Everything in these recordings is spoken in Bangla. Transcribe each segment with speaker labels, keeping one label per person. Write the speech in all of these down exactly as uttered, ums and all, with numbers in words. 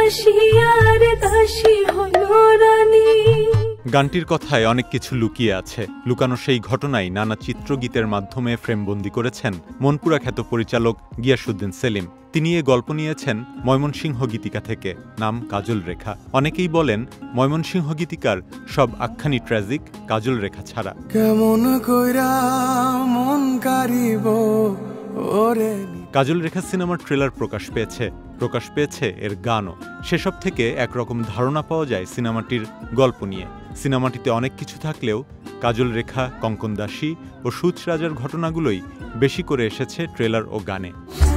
Speaker 1: গানটির কথায় অনেক কিছু লুকিয়ে আছে। লুকানো সেই ঘটনাই নানা চিত্রগীতের মাধ্যমে ফ্রেমবন্দি করেছেন মনপুরা খ্যাত পরিচালক গিয়াসউদ্দিন সেলিম। তিনি এ গল্প নিয়েছেন ময়মনসিংহ গীতিকা থেকে, নাম কাজল রেখা। অনেকেই বলেন ময়মনসিংহ গীতিকার সব আখ্যানই ট্র্যাজিক, কাজল রেখা ছাড়া।
Speaker 2: কেমন কইরা মন কারিব ওরে।
Speaker 1: কাজল রেখা সিনেমার ট্রেলার প্রকাশ পেয়েছে, প্রকাশ পেয়েছে এর গানও। সেসব থেকে একরকম ধারণা পাওয়া যায় সিনেমাটির গল্প নিয়ে। সিনেমাটিতে অনেক কিছু থাকলেও কাজল রেখা, কঙ্কন দাসী ও সুচ রাজার ঘটনাগুলোই বেশি করে এসেছে ট্রেলার ও গানে।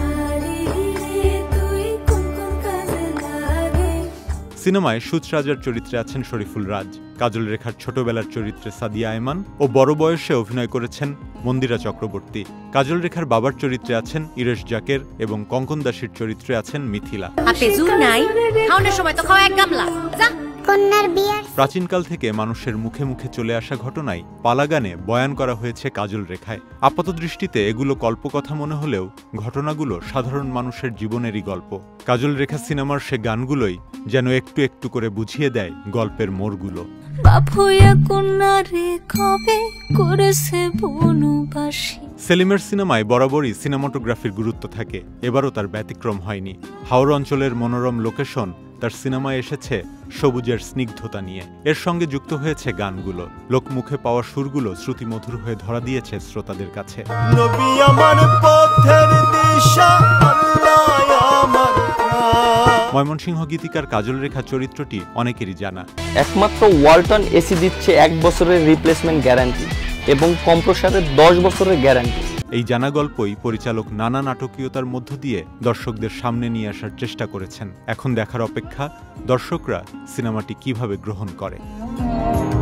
Speaker 1: সিনেমায় সুচ রাজার চরিত্রে আছেন শরীফুল রাজ, কাজল রেখার ছোটবেলার চরিত্রে সাদিয়া আয়মান ও বড় বয়সে অভিনয় করেছেন মন্দিরা চক্রবর্তী। কাজল রেখার বাবার চরিত্রে আছেন ইরেশ জাকের এবং কঙ্কন দাসীর চরিত্রে আছেন মিথিলা। প্রাচীনকাল থেকে মানুষের মুখে মুখে চলে আসা ঘটনায় পালাগানে বয়ান করা হয়েছে কাজল রেখায়। আপাত দৃষ্টিতে এগুলো কল্পকথা মনে হলেও ঘটনাগুলো সাধারণ মানুষের জীবনেরই গল্প। কাজল রেখা সিনেমার সে গানগুলোই যেন একটু একটু করে বুঝিয়ে দেয় গল্পের মোড়গুলো। সেলিমের সিনেমায় বরাবরই সিনেমাটোগ্রাফির গুরুত্ব থাকে, এবারও তার ব্যতিক্রম হয়নি। হাওড় অঞ্চলের মনোরম লোকেশন তার সিনেমায় এসেছে সবুজের স্নিগ্ধতা নিয়ে। এর সঙ্গে যুক্ত হয়েছে গানগুলো। লোকমুখে পাওয়া সুরগুলো শ্রুতিমধুর হয়ে ধরা দিয়েছে শ্রোতাদের কাছে। ময়মনসিংহ গীতিকার কাজল রেখা চরিত্রটি অনেকেরই জানা।
Speaker 3: একমাত্র ওয়ালটন এসি দিচ্ছে এক বছরের রিপ্লেসমেন্ট গ্যারান্টি এবং কম্প্রেসারের দশ বছরের গ্যারান্টি।
Speaker 1: এই জানা গল্পই পরিচালক নানা নাটকীয়তার মধ্য দিয়ে দর্শকদের সামনে নিয়ে আসার চেষ্টা করেছেন। এখন দেখার অপেক্ষা দর্শকরা সিনেমাটি কিভাবে গ্রহণ করে।